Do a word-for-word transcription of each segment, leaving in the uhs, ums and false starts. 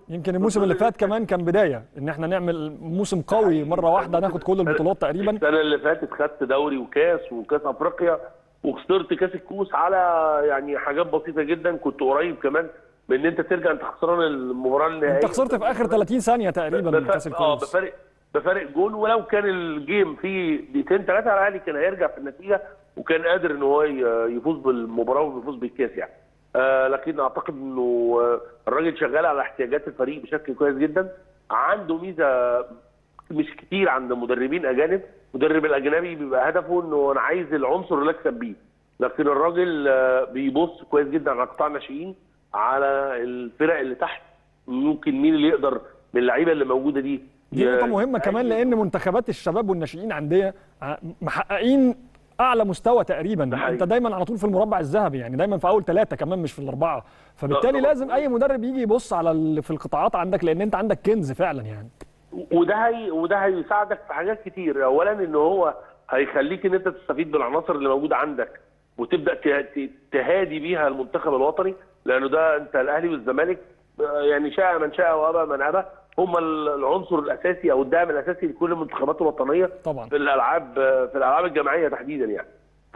يمكن الموسم اللي فات كمان كان بدايه ان احنا نعمل موسم قوي مره واحده ناخد كل البطولات تقريبا. السنه اللي فاتت خدت دوري وكاس وكاس افريقيا وخسرت كاس الكؤوس على يعني حاجات بسيطه جدا. كنت قريب كمان من ان انت ترجع انت خسران المباراه النهائيه. انت خسرت في اخر ثلاثين ثانيه تقريبا من كاس الكؤوس. اه بفرق بفرق جول، ولو كان الجيم فيه دقيقتين ثلاثه على الاهلي كان هيرجع في النتيجه وكان قادر ان هو يفوز بالمباراه ويفوز بالكاس يعني. آه لكن اعتقد انه الراجل شغال على احتياجات الفريق بشكل كويس جدا. عنده ميزه مش كتير عند مدربين اجانب. المدرب الاجنبي بيبقى هدفه انه انا عايز العنصر اللي اكسب بيه، لكن الراجل بيبص كويس جدا على قطاع الناشئين، على الفرق اللي تحت، ممكن مين اللي يقدر من اللعيبه اللي موجوده دي. دي نقطه مهمه كمان، لان منتخبات الشباب والناشئين عنديه محققين اعلى مستوى تقريبا. انت دايما على طول في المربع الذهبي، يعني دايما في اول ثلاثه كمان مش في الاربعه، فبالتالي لازم اي مدرب يجي يبص على في القطاعات عندك، لان انت عندك كنز فعلا يعني. وده هي وده هيساعدك في حاجات كتير. اولا ان هو هيخليك ان انت تستفيد بالعناصر اللي موجوده عندك وتبدا تهادي بيها المنتخب الوطني، لانه ده انت الاهلي والزمالك يعني شاء من شاء وابى من ابى هم العنصر الاساسي او الداعم الاساسي لكل المنتخبات الوطنيه طبعا في الالعاب في الالعاب الجماعيه تحديدا يعني. ف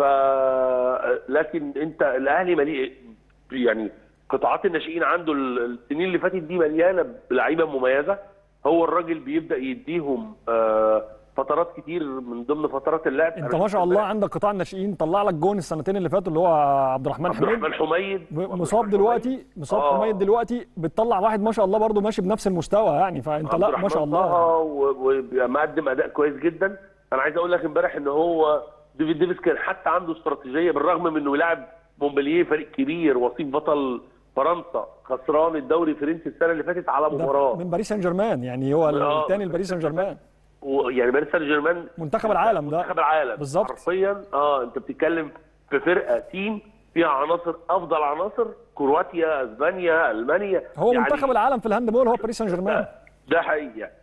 لكن انت الاهلي مليء يعني قطاعات الناشئين عنده السنين اللي فاتت دي مليانه بلعيبه مميزه. هو الراجل بيبدا يديهم فترات كتير من ضمن فترات اللعب. انت ما شاء الله عندك قطاع الناشئين طلع لك جون السنتين اللي فاتوا اللي هو عبد الرحمن حميد. عبد الرحمن حميد مصاب دلوقتي، مصاب آه. حميد دلوقتي بتطلع واحد ما شاء الله برده ماشي بنفس المستوى يعني. فانت لا ما شاء الله اه ومقدم اداء كويس جدا. انا عايز اقول لك امبارح ان هو ديفيد ديفيس كان حتى عنده استراتيجيه، بالرغم من انه لاعب مونبلييه فريق كبير وصيف بطل فرنسا، خسران الدوري الفرنسي السنه اللي فاتت على مباراه من باريس سان جيرمان، يعني هو الثاني لباريس سان جيرمان. ويعني باريس سان جيرمان منتخب العالم ده منتخب العالم بالظبط حرفيا. اه انت بتتكلم في فرقه تيم فيها عناصر، افضل عناصر كرواتيا، اسبانيا، المانيا. هو يعني منتخب العالم في الهاندبول هو باريس سان جيرمان. ده حقيقي يعني.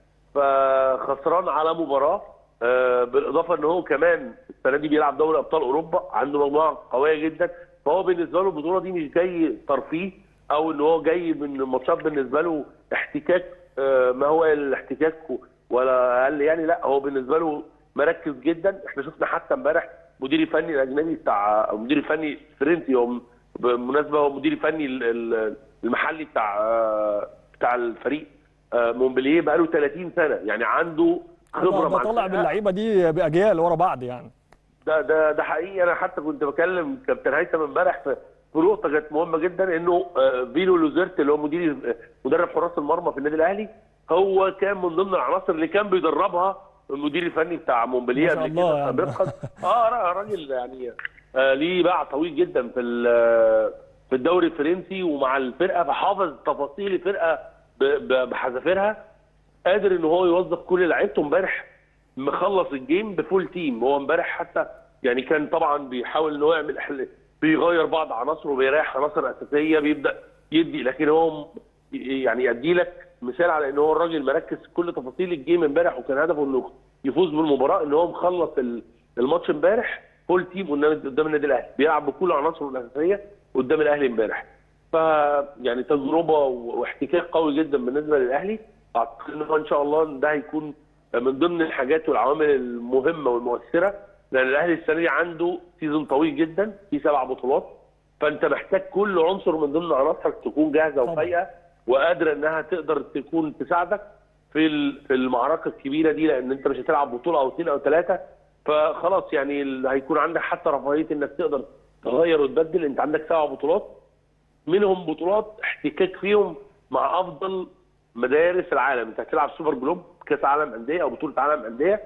فخسران على مباراه، آه بالاضافه ان هو كمان السنه دي بيلعب دوري ابطال اوروبا، عنده مجموعه قويه جدا. فهو بالنسبه له البطوله دي مش جاي ترفيه او ان هو جاي من ماتشات بالنسبه له احتكاك، آه ما هو الاحتكاك ولا اقل يعني. لا هو بالنسبه له مركز جدا. احنا شفنا حتى امبارح مدير الفني الاجنبي بتاع او مدير الفني الفرنسي، هو بالمناسبه هو مدير الفني المحلي بتاع بتاع الفريق مونبلييه بقى له ثلاثين سنه، يعني عنده خبره مع طالع باللعيبه دي باجيال ورا بعض يعني. ده ده ده حقيقي. انا حتى كنت بكلم كابتن هيثم امبارح في في نقطه كانت مهمه جدا، انه فيلو لوزيرت اللي هو مدير مدرب حراس المرمى في النادي الاهلي، هو كان من ضمن العناصر اللي كان بيدربها المدير الفني بتاع مونبلييه قبل كده يعني. اه راجل يعني آه ليه باع طويل جدا في في الدوري الفرنسي ومع الفرقه، فحافظ تفاصيل الفرقه بحذافيرها، قادر ان هو يوظف كل لعيبته. امبارح مخلص الجيم بفول تيم. هو امبارح حتى يعني كان طبعا بيحاول ان هو يعمل بيغير بعض عناصره وبيريح عناصر اساسيه، بيبدا يدي، لكن هو يعني يدي لك مثال على ان هو الراجل مركز في كل تفاصيل الجيم امبارح، وكان هدفه انه يفوز بالمباراه، ان هو مخلص الماتش امبارح فول تيم قدام النادي الاهلي، بيلعب بكل عناصره الاساسيه قدام الاهلي امبارح. ف يعني تجربه واحتكاك قوي جدا بالنسبه للاهلي. اعتقد ان هو ان شاء الله ده هيكون من ضمن الحاجات والعوامل المهمه والمؤثره، لان الاهلي السنه دي عنده سيزون طويل جدا في سبع بطولات، فانت محتاج كل عنصر من ضمن عناصرك تكون جاهزه وفايقه وقادره انها تقدر تكون تساعدك في في المعركه الكبيره دي، لان انت مش هتلعب بطوله او اثنين او ثلاثه، فخلاص يعني هيكون عندك حتى رفاهيه انك تقدر تغير وتبدل. انت عندك سبع بطولات، منهم بطولات احتكاك فيهم مع افضل مدارس العالم. انت هتلعب سوبر جلوب كاس عالم انديه او بطوله عالم انديه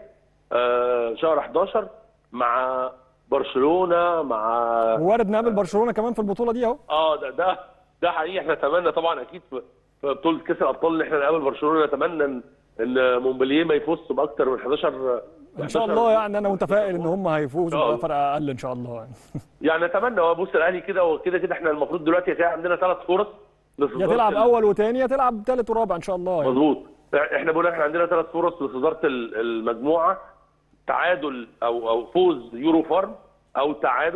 آه شهر احداشر مع برشلونه، مع وارد نقابل برشلونه كمان في البطوله دي اهو. اه ده ده ده حقيقي. احنا نتمنى طبعا اكيد في بطوله كاس الابطال ان احنا نقابل برشلونه. نتمنى ان ان مونبلييه ما يفوزش باكثر من احداشر ان شاء الله. يعني انا متفائل ان هم هيفوزوا بفرق اقل ان شاء الله يعني. يعني نتمنى. هو بص الاهلي كده وكده كده احنا المفروض دلوقتي هتلاقي عندنا ثلاث فرص، يا تلعب اول وثاني يا تلعب ثالث ورابع ان شاء الله يعني. مظبوط. احنا بقول احنا عندنا ثلاث فرص لصداره المجموعه، تعادل او او فوز يورو فارم او تعادل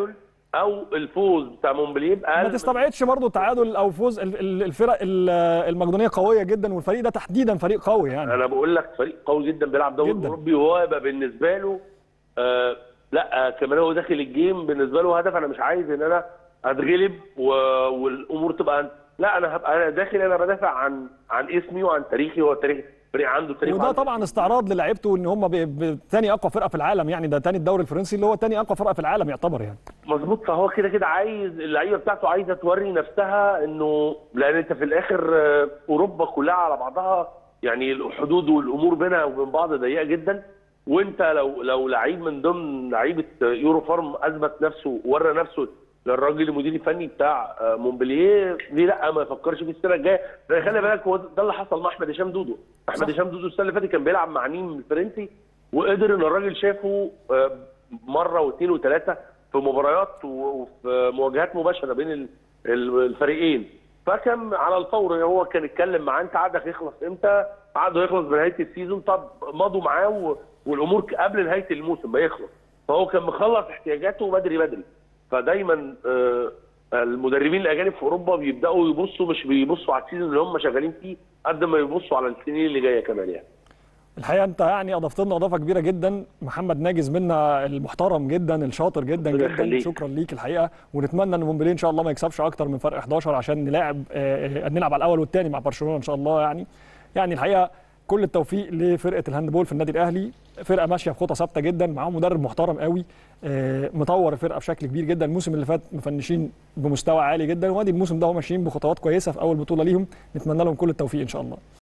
او الفوز بتاع مونبلييه باقل. ما تستبعدش برضه تعادل او فوز. الفرق المقدونيه قويه جدا، والفريق ده تحديدا فريق قوي يعني. انا بقول لك فريق قوي جدا بيلعب دوري اوروبي، وهو يبقى بالنسبه له آه لا آه كمان هو داخل الجيم بالنسبه له هدف. انا مش عايز ان انا اتغلب والامور تبقى، لا انا هبقى انا داخل انا بدافع عن عن اسمي وعن تاريخي. هو تاريخ فريق عنده تاريخ، وده طبعا استعراض للاعيبته ان هم ثاني اقوى فرقه في العالم يعني. ده ثاني الدوري الفرنسي اللي هو ثاني اقوى فرقه في العالم يعتبر يعني. مظبوط. فهو كده كده عايز اللعيبه بتاعته عايزه توري نفسها انه، لان انت في الاخر اوروبا كلها على بعضها يعني الحدود والامور بينها وبين بعض ضيقه جدا. وانت لو لو لعيب من ضمن لعيبه يورو فارم اثبت نفسه وورى نفسه للراجل المدير الفني بتاع مونبلييه، ليه لا ما يفكرش في السنه الجايه؟ خلي بالك هو ده اللي حصل مع احمد هشام دودو. احمد هشام دودو السنه اللي فاتت كان بيلعب مع نيم الفرنسي، وقدر ان الراجل شافه مره واثنين وثلاثه في مباريات وفي مواجهات مباشره بين الفريقين، فكان على الفور. هو كان اتكلم معاه انت عقدك يخلص امتى؟ عقده يخلص بنهايه السيزون. طب مضوا معاه والامور قبل نهايه الموسم ما يخلص، فهو كان مخلص احتياجاته بدري بدري. فدايما المدربين الاجانب في اوروبا بيبداوا يبصوا، مش بيبصوا على السيزون اللي هم شغالين فيه قد ما يبصوا على السنين اللي جايه كمان يعني. الحقيقه انت يعني اضفت لنا اضافه كبيره جدا. محمد ناجز منا المحترم جدا الشاطر جدا جدا، شكرا ليك الحقيقه. ونتمنى ان مونبلييه ان شاء الله ما يكسبش اكتر من فرق احداشر عشان نلاعب نلعب على الاول والثاني مع برشلونه ان شاء الله يعني. يعني الحقيقه كل التوفيق لفرقه الهاندبول في النادي الاهلي. فرقه ماشيه بخطى ثابته جدا، معاهم مدرب محترم قوي مطور الفرقه بشكل كبير جدا. الموسم اللي فات مفنشين بمستوى عالي جدا، وادي الموسم ده هم ماشيين بخطوات كويسه في اول بطوله ليهم. نتمنى لهم كل التوفيق ان شاء الله.